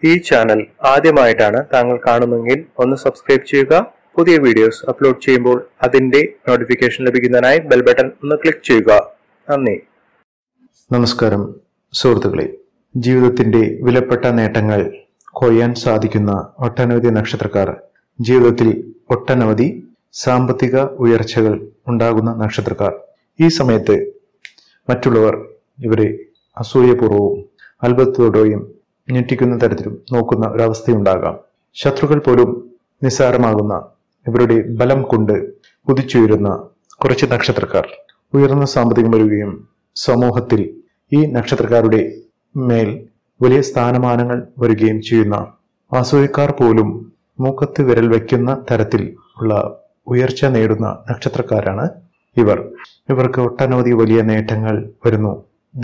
ഈ ചാനൽ ആദ്യമായിട്ടാണ് താങ്കൾ കാണുന്നതെങ്കിൽ ഒന്ന് സബ്സ്ക്രൈബ് ചെയ്യുക. പുതിയ വീഡിയോസ് അപ്ലോഡ് ചെയ്യുമ്പോൾ അതിന്റെ നോട്ടിഫിക്കേഷൻ ലഭിക്കുന്നതിനായി ബെൽ ബട്ടൺ ഒന്ന് ക്ലിക്ക് ചെയ്യുക. നന്ദി. നമസ്കാരം സുഹൃത്തുക്കളെ, ജീവിതത്തിന്റെ വിലപ്പെട്ട നേട്ടങ്ങൾ കൊയ്യാൻ സാധിക്കുന്ന ഒട്ടനവധി നക്ഷത്രക്കാർ, ജീവിതത്തിൽ ഒട്ടനവധി സാമ്പത്തിക ഉയർച്ചകൾ ഉണ്ടാകുന്ന നക്ഷത്രക്കാർ, ഈ സമയത്ത് മറ്റുള്ളവർ ഇവരെ അസൂയപൂർവവും അത്ഭുതത്തോടെയും ഞെട്ടിക്കുന്ന തരത്തിലും നോക്കുന്ന ഒരവസ്ഥയുണ്ടാകാം. ശത്രുക്കൾ പോലും നിസ്സാരമാകുന്ന ഇവരുടെ ബലം കൊണ്ട് കുതിച്ചുയരുന്ന കുറച്ച് നക്ഷത്രക്കാർ ഉയർന്ന സാമ്പത്തികം വരികയും സമൂഹത്തിൽ ഈ നക്ഷത്രക്കാരുടെ മേൽ വലിയ സ്ഥാനമാനങ്ങൾ വരികയും ചെയ്യുന്ന അസൂയക്കാർ പോലും മൂക്കത്ത് വിരൽ വയ്ക്കുന്ന തരത്തിൽ ഉള്ള ഉയർച്ച നേടുന്ന നക്ഷത്രക്കാരാണ് ഇവർ. ഇവർക്ക് ഒട്ടനവധി വലിയ നേട്ടങ്ങൾ വരുന്നു.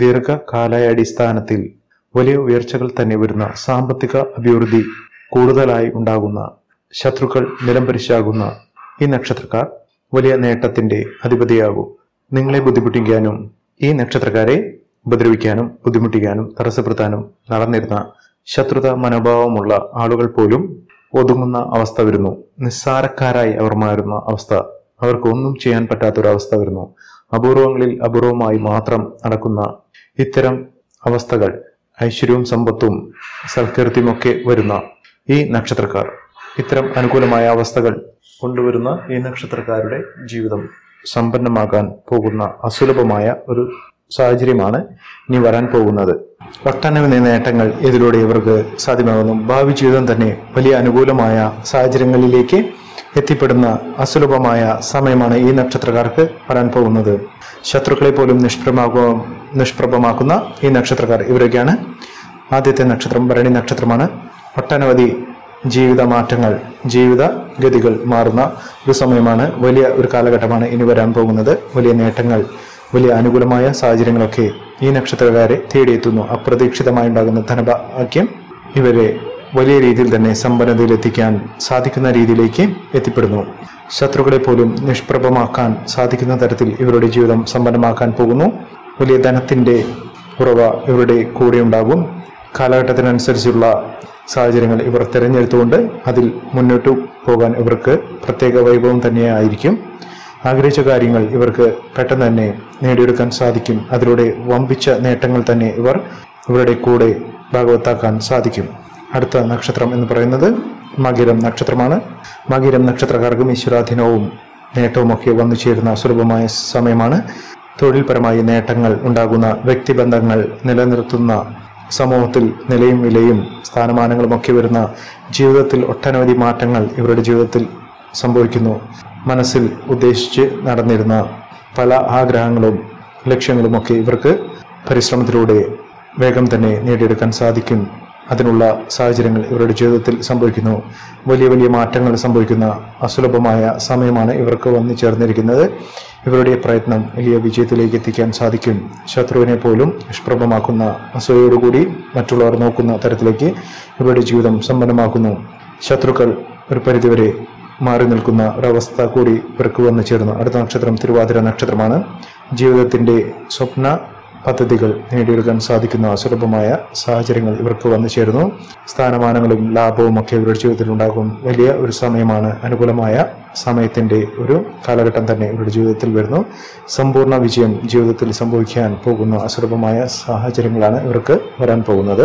ദീർഘകാലാടിസ്ഥാനത്തിൽ വലിയ ഉയർച്ചകൾ തന്നെ വരുന്ന, സാമ്പത്തിക അഭിവൃദ്ധി കൂടുതലായി ഉണ്ടാകുന്ന, ശത്രുക്കൾ നിലംപരിശാകുന്ന ഈ നക്ഷത്രക്കാർ വലിയ നേട്ടത്തിന്റെ അധിപതിയാകും. നിങ്ങളെ ബുദ്ധിമുട്ടിക്കാനും ഈ നക്ഷത്രക്കാരെ ഉപദ്രവിക്കാനും ബുദ്ധിമുട്ടിക്കാനും തടസ്സപ്പെടുത്താനും നടന്നിരുന്ന ശത്രുത മനോഭാവമുള്ള ആളുകൾ പോലും ഒതുങ്ങുന്ന അവസ്ഥ വരുന്നു. നിസ്സാരക്കാരായി അവർ മാറുന്ന അവസ്ഥ, അവർക്ക് ഒന്നും ചെയ്യാൻ പറ്റാത്തൊരവസ്ഥ വരുന്നു. അപൂർവങ്ങളിൽ അപൂർവമായി മാത്രം നടക്കുന്ന ഇത്തരം അവസ്ഥകൾ ഐശ്വര്യവും സമ്പത്തും സൽകീർത്തിയുമൊക്കെ വരുന്ന ഈ നക്ഷത്രക്കാർ, ഇത്തരം അനുകൂലമായ അവസ്ഥകൾ കൊണ്ടുവരുന്ന ഈ നക്ഷത്രക്കാരുടെ ജീവിതം സമ്പന്നമാകാൻ പോകുന്ന അസുലഭമായ ഒരു സാഹചര്യമാണ് ഇനി വരാൻ പോകുന്നത്. ഒട്ടനവധി നേട്ടങ്ങൾ ഇതിലൂടെ ഇവർക്ക് സാധ്യമാകുന്നു. ഭാവി ജീവിതം തന്നെ വലിയ അനുകൂലമായ സാഹചര്യങ്ങളിലേക്ക് എത്തിപ്പെടുന്ന അസുലഭമായ സമയമാണ് ഈ നക്ഷത്രക്കാർക്ക് വരാൻ പോകുന്നത്. ശത്രുക്കളെ പോലും നിഷ്പ്രഭമാക്കുന്ന ഈ നക്ഷത്രക്കാർ ഇവരൊക്കെയാണ്. ആദ്യത്തെ നക്ഷത്രം ഭരണി നക്ഷത്രമാണ്. ഒട്ടനവധി ജീവിത മാറ്റങ്ങൾ, ജീവിത ഗതികൾ മാറുന്ന ഒരു സമയമാണ്. വലിയ ഒരു കാലഘട്ടമാണ് ഇനി വരാൻ പോകുന്നത്. വലിയ നേട്ടങ്ങൾ, വലിയ അനുകൂലമായ സാഹചര്യങ്ങളൊക്കെ ഈ നക്ഷത്രക്കാരെ തേടിയെത്തുന്നു. അപ്രതീക്ഷിതമായി ഉണ്ടാകുന്ന ധനഭാഗ്യം ഇവരെ വലിയ രീതിയിൽ തന്നെ സമ്പന്നതയിൽ എത്തിക്കാൻ സാധിക്കുന്ന രീതിയിലേക്ക് എത്തിപ്പെടുന്നു. ശത്രുക്കളെ പോലും നിഷ്പ്രഭമാക്കാൻ സാധിക്കുന്ന തരത്തിൽ ഇവരുടെ ജീവിതം സമ്പന്നമാക്കാൻ പോകുന്നു. വലിയ ധനത്തിന്റെ ഉറവ ഇവരുടെ കൂടെ ഉണ്ടാകും. കാലഘട്ടത്തിനനുസരിച്ചുള്ള സാഹചര്യങ്ങൾ ഇവർ തിരഞ്ഞെടുത്തുകൊണ്ട് അതിൽ മുന്നോട്ടു പോകാൻ ഇവർക്ക് പ്രത്യേക വൈഭവം തന്നെയായിരിക്കും. ആഗ്രഹിച്ച കാര്യങ്ങൾ ഇവർക്ക് പെട്ടെന്ന് തന്നെ നേടിയെടുക്കാൻ സാധിക്കും. അതിലൂടെ വമ്പിച്ച നേട്ടങ്ങൾ തന്നെ ഇവരുടെ കൂടെ ഭാഗവത്താക്കാൻ സാധിക്കും. അടുത്ത നക്ഷത്രം എന്ന് പറയുന്നത് മകരം നക്ഷത്രമാണ്. മകരം നക്ഷത്രക്കാർക്കും ഈശ്വരാധീനവും നേട്ടവുമൊക്കെ വന്നു ചേരുന്ന സുലഭമായ സമയമാണ്. തൊഴിൽപരമായി നേട്ടങ്ങൾ ഉണ്ടാകുന്ന, വ്യക്തിബന്ധങ്ങൾ നിലനിർത്തുന്ന, സമൂഹത്തിൽ നിലയും വിലയും സ്ഥാനമാനങ്ങളും ഒക്കെ വരുന്ന, ജീവിതത്തിൽ ഒട്ടനവധി മാറ്റങ്ങൾ ഇവരുടെ ജീവിതത്തിൽ സംഭവിക്കുന്നു. മനസ്സിൽ ഉദ്ദേശിച്ച് നടന്നിരുന്ന പല ആഗ്രഹങ്ങളും ലക്ഷ്യങ്ങളുമൊക്കെ ഇവർക്ക് പരിശ്രമത്തിലൂടെ വേഗം തന്നെ നേടിയെടുക്കാൻ സാധിക്കും. അതിനുള്ള സാഹചര്യങ്ങൾ ഇവരുടെ ജീവിതത്തിൽ സംഭവിക്കുന്നു. വലിയ വലിയ മാറ്റങ്ങൾ സംഭവിക്കുന്ന അസുലഭമായ സമയമാണ് ഇവർക്ക് വന്നു ചേർന്നിരിക്കുന്നത്. ഇവരുടെ പ്രയത്നം വലിയ വിജയത്തിലേക്ക് എത്തിക്കാൻ സാധിക്കും. ശത്രുവിനെ പോലും നിഷ്പ്രഭമാക്കുന്ന, അസൂയയോടുകൂടി മറ്റുള്ളവർ നോക്കുന്ന തരത്തിലേക്ക് ഇവരുടെ ജീവിതം സമ്പന്നമാക്കുന്നു. ശത്രുക്കൾ ഒരു പരിധിവരെ മാറി നിൽക്കുന്ന ഒരവസ്ഥ കൂടി ഇവർക്ക് വന്നു ചേർന്നു. അടുത്ത നക്ഷത്രം തിരുവാതിര നക്ഷത്രമാണ്. ജീവിതത്തിന്റെ സ്വപ്ന പദ്ധതികൾ നേടിയെടുക്കാൻ സാധിക്കുന്ന സുലഭമായ സാഹചര്യങ്ങൾ ഇവർക്ക് വന്നു ചേരുന്നു. സ്ഥാനമാനങ്ങളും ലാഭവും ഒക്കെ ഇവരുടെ ജീവിതത്തിൽ ഉണ്ടാകും. വലിയ ഒരു സമയമാണ്. അനുകൂലമായ സമയത്തിന്റെ ഒരു കാലഘട്ടം തന്നെ ഇവരുടെ ജീവിതത്തിൽ വരുന്നു. സമ്പൂർണ്ണ വിജയം ജീവിതത്തിൽ സംഭവിക്കാൻ പോകുന്ന അസുലഭമായ സാഹചര്യങ്ങളാണ് ഇവർക്ക് വരാൻ പോകുന്നത്.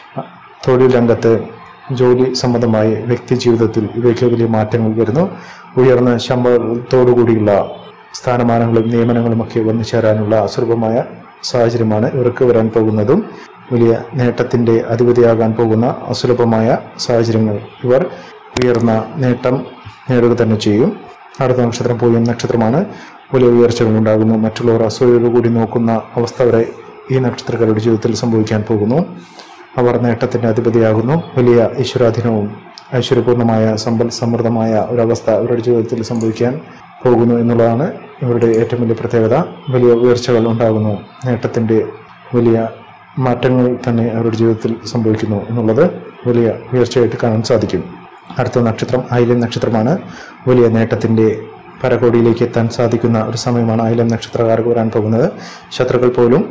തൊഴിൽ രംഗത്ത്, ജോലി സംബന്ധമായ വ്യക്തി ജീവിതത്തിൽ ഇവയ്ക്ക് വലിയ മാറ്റങ്ങൾ വരുന്നു. ഉയർന്ന ശമ്പളത്തോടുകൂടിയുള്ള സ്ഥാനമാനങ്ങളും നിയമനങ്ങളും ഒക്കെ വന്നു ചേരാനുള്ള അസുലഭമായ സാഹചര്യമാണ് ഇവർക്ക് വരാൻ പോകുന്നതും. വലിയ നേട്ടത്തിന്റെ അധിപതിയാകാൻ പോകുന്ന അസുലഭമായ സാഹചര്യങ്ങൾ, ഇവർ ഉയർന്ന നേട്ടം നേടുക തന്നെ ചെയ്യും. അടുത്ത നക്ഷത്രം പൂയം നക്ഷത്രമാണ്. വലിയ ഉയർച്ചകൾ ഉണ്ടാകുന്നു. മറ്റുള്ളവർ അസൂയയോടുകൂടി നോക്കുന്ന അവസ്ഥ വരെ ഈ നക്ഷത്രക്കാരുടെ ജീവിതത്തിൽ സംഭവിക്കാൻ പോകുന്നു. അവർ നേട്ടത്തിന്റെ അധിപതിയാകുന്നു. വലിയ ഈശ്വരാധീനവും ഐശ്വര്യപൂർണമായ സമ്പൽ സമൃദ്ധമായ ഒരവസ്ഥ ഇവരുടെ ജീവിതത്തിൽ സംഭവിക്കാൻ പോകുന്നു എന്നുള്ളതാണ് ഇവരുടെ ഏറ്റവും വലിയ പ്രത്യേകത. വലിയ ഉയർച്ചകൾ ഉണ്ടാകുന്നു. നേട്ടത്തിന്റെ വലിയ മാറ്റങ്ങൾ തന്നെ അവരുടെ ജീവിതത്തിൽ സംഭവിക്കുന്നു എന്നുള്ളത് വലിയ ഉയർച്ചയായിട്ട് കാണാൻ സാധിക്കും. അടുത്ത നക്ഷത്രം ആയില്യം നക്ഷത്രമാണ്. വലിയ നേട്ടത്തിന്റെ പരകോടിയിലേക്ക് എത്താൻ സാധിക്കുന്ന ഒരു സമയമാണ് ആയില്യം നക്ഷത്രക്കാർക്ക് വരാൻ പോകുന്നത്. ശത്രുക്കൾ പോലും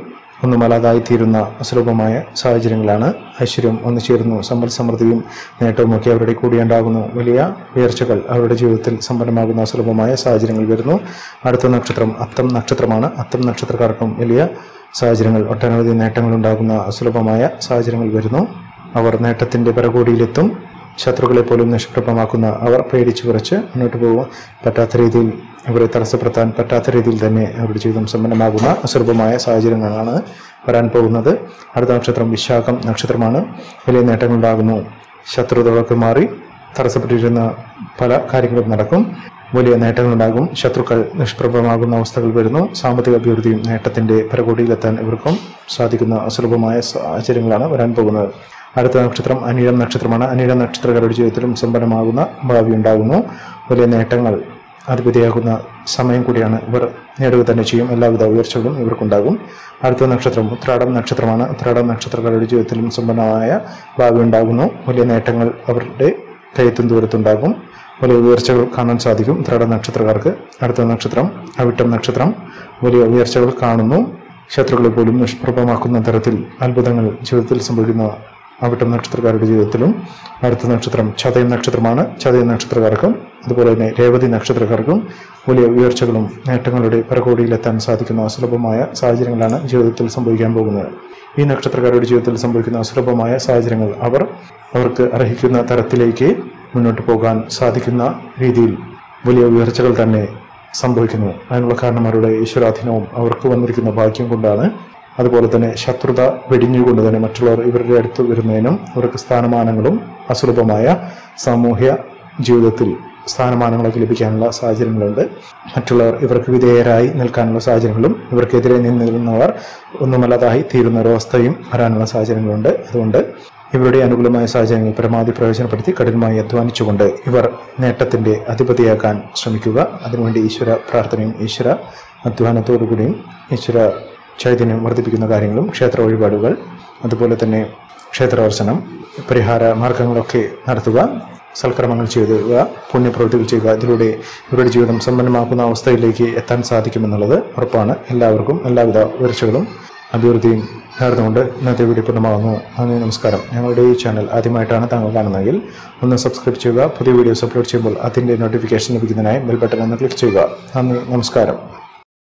ഒന്നുമല്ലാതായിത്തീരുന്ന അസുലഭമായ സാഹചര്യങ്ങളാണ്. ഐശ്വര്യം വന്നു ചേരുന്നു. സമ്പൽ സമൃദ്ധിയും നേട്ടവുമൊക്കെ അവരുടെ കൂടിയുണ്ടാകുന്നു. വലിയ ഉയർച്ചകൾ അവരുടെ ജീവിതത്തിൽ സമ്പന്നമാകുന്ന അസുലഭമായ സാഹചര്യങ്ങൾ വരുന്നു. അടുത്ത നക്ഷത്രം അത്തം നക്ഷത്രമാണ്. അത്തം നക്ഷത്രക്കാർക്കും വലിയ സാഹചര്യങ്ങൾ, ഒട്ടനവധി നേട്ടങ്ങൾ ഉണ്ടാകുന്ന അസുലഭമായ സാഹചര്യങ്ങൾ വരുന്നു. അവർ നേട്ടത്തിന്റെ പരകോടിയിലെത്തും. ശത്രുക്കളെ പോലും നിഷ്പ്രഭമാക്കുന്ന അവർ പേടിച്ചു വിറച്ച് മുന്നോട്ട് പോകും. പറ്റാത്ത രീതിയിൽ ഇവരെ തടസ്സപ്പെടുത്താൻ പറ്റാത്ത രീതിയിൽ തന്നെ അവരുടെ ജീവിതം സമ്പന്നമാകുന്ന അസുലഭമായ സാഹചര്യങ്ങളാണ് വരാൻ പോകുന്നത്. അടുത്ത നക്ഷത്രം വിശാഖം നക്ഷത്രമാണ്. വലിയ നേട്ടങ്ങളുണ്ടാകുന്നു. ശത്രുതകളൊക്കെ മാറി തടസ്സപ്പെട്ടിരുന്ന പല കാര്യങ്ങളും നടക്കും. വലിയ നേട്ടങ്ങളുണ്ടാകും. ശത്രുക്കൾ നിഷ്പ്രഭമാകുന്ന അവസ്ഥകൾ വരുന്നു. സാമ്പത്തിക അഭിവൃദ്ധിയും നേട്ടത്തിന്റെ പരകോടിയിലെത്താൻ ഇവർക്കും സാധിക്കുന്ന അസുലഭമായ സാഹചര്യങ്ങളാണ് വരാൻ പോകുന്നത്. അടുത്ത നക്ഷത്രം അനിഴം നക്ഷത്രമാണ്. അനിഴം നക്ഷത്രക്കാരുടെ ജീവിതത്തിലും സമ്പന്നമാകുന്ന ഭാവി ഉണ്ടാകുന്നു. വലിയ നേട്ടങ്ങൾ അധിപതിയാകുന്ന സമയം കൂടിയാണ്. ഇവർ നേടുക തന്നെ ചെയ്യും. എല്ലാവിധ ഉയർച്ചകളും ഇവർക്കുണ്ടാകും. അടുത്ത നക്ഷത്രം ഉത്രാടം നക്ഷത്രമാണ്. ഉത്രാടം നക്ഷത്രക്കാരുടെ ജീവിതത്തിലും സമ്പന്നമായ ഭാവി ഉണ്ടാകുന്നു. വലിയ നേട്ടങ്ങൾ അവരുടെ കയ്യെത്തും ദൂരത്തുണ്ടാകും. വലിയ ഉയർച്ചകൾ കാണാൻ സാധിക്കും ഉത്രാട നക്ഷത്രക്കാർക്ക്. അടുത്ത നക്ഷത്രം അവിട്ടം നക്ഷത്രം. വലിയ ഉയർച്ചകൾ കാണുന്നു. ശത്രുക്കളെ പോലും നിഷ്പ്രഭമാക്കുന്ന തരത്തിൽ അത്ഭുതങ്ങൾ ജീവിതത്തിൽ സംഭവിക്കുന്ന അവിട്ടം നക്ഷത്രക്കാരുടെ ജീവിതത്തിലും. അടുത്ത നക്ഷത്രം ചതയം നക്ഷത്രമാണ്. ചതയം നക്ഷത്രക്കാർക്കും അതുപോലെ തന്നെ രേവതി നക്ഷത്രക്കാർക്കും വലിയ ഉയർച്ചകളും നേട്ടങ്ങളുടെ പരകോടിയിലെത്താൻ സാധിക്കുന്ന അസുലഭമായ സാഹചര്യങ്ങളാണ് ജീവിതത്തിൽ സംഭവിക്കാൻ പോകുന്നത്. ഈ നക്ഷത്രക്കാരുടെ ജീവിതത്തിൽ സംഭവിക്കുന്ന അസുലഭമായ സാഹചര്യങ്ങൾ അവർക്ക് അർഹിക്കുന്ന തരത്തിലേക്ക് മുന്നോട്ട് പോകാൻ സാധിക്കുന്ന രീതിയിൽ വലിയ ഉയർച്ചകൾ തന്നെ സംഭവിക്കുന്നു. അതിനുള്ള കാരണം അവരുടെ ഈശ്വരാധീനവും അവർക്ക് വന്നിരിക്കുന്ന ഭാഗ്യം കൊണ്ടാണ്. അതുപോലെ തന്നെ ശത്രുത വെടിഞ്ഞുകൊണ്ട് തന്നെ മറ്റുള്ളവർ ഇവരുടെ അടുത്ത് വരുന്നതിനും ഇവർക്ക് സ്ഥാനമാനങ്ങളും അസുലഭമായ സാമൂഹ്യ ജീവിതത്തിൽ സ്ഥാനമാനങ്ങളൊക്കെ ലഭിക്കാനുള്ള സാഹചര്യങ്ങളുണ്ട്. മറ്റുള്ളവർ ഇവർക്ക് വിധേയരായി നിൽക്കാനുള്ള സാഹചര്യങ്ങളും ഇവർക്കെതിരെ നിന്നിരുന്നവർ ഒന്നുമല്ലാതായി തീരുന്ന ഒരവസ്ഥയും വരാനുള്ള സാഹചര്യങ്ങളുണ്ട്. അതുകൊണ്ട് ഇവരുടെ അനുകൂലമായ സാഹചര്യങ്ങൾ പരമാവധി പ്രയോജനപ്പെടുത്തി കഠിനമായി അധ്വാനിച്ചുകൊണ്ട് ഇവർ നേട്ടത്തിന്റെ അധിപതിയാക്കാൻ ശ്രമിക്കുക. അതിനുവേണ്ടി ഈശ്വര പ്രാർത്ഥനയും ഈശ്വര അധ്വാനത്തോടുകൂടിയും ഈശ്വര ചൈതന്യം വർദ്ധിപ്പിക്കുന്ന കാര്യങ്ങളും ക്ഷേത്ര വഴിപാടുകൾ, അതുപോലെ തന്നെ ക്ഷേത്രദർശനം, പരിഹാര മാർഗങ്ങളൊക്കെ നടത്തുക, സൽക്കർമ്മങ്ങൾ ചെയ്യുക, പുണ്യപ്രവൃത്തികൾ ചെയ്യുക. ഇതിലൂടെ ഇവരുടെ ജീവിതം സമ്പന്നമാക്കുന്ന അവസ്ഥയിലേക്ക് എത്താൻ സാധിക്കുമെന്നുള്ളത് ഉറപ്പാണ്. എല്ലാവർക്കും എല്ലാവിധ ഉയർച്ചകളും അഭിവൃദ്ധിയും നേർന്നുകൊണ്ട് ഇന്നത്തെ വീഡിയോ പൂർണ്ണമാകുന്നു. നന്ദി, നമസ്കാരം. ഞങ്ങളുടെ ഈ ചാനൽ ആദ്യമായിട്ടാണ് താങ്കൾ കാണുന്നതെങ്കിൽ ഒന്ന് സബ്സ്ക്രൈബ് ചെയ്യുക. പുതിയ വീഡിയോസ് അപ്ലോഡ് ചെയ്യുമ്പോൾ അതിൻ്റെ നോട്ടിഫിക്കേഷൻ ലഭിക്കുന്നതിനായി ബെൽ ബട്ടൺ ഒന്ന് ക്ലിക്ക് ചെയ്യുക. നന്ദി, നമസ്കാരം.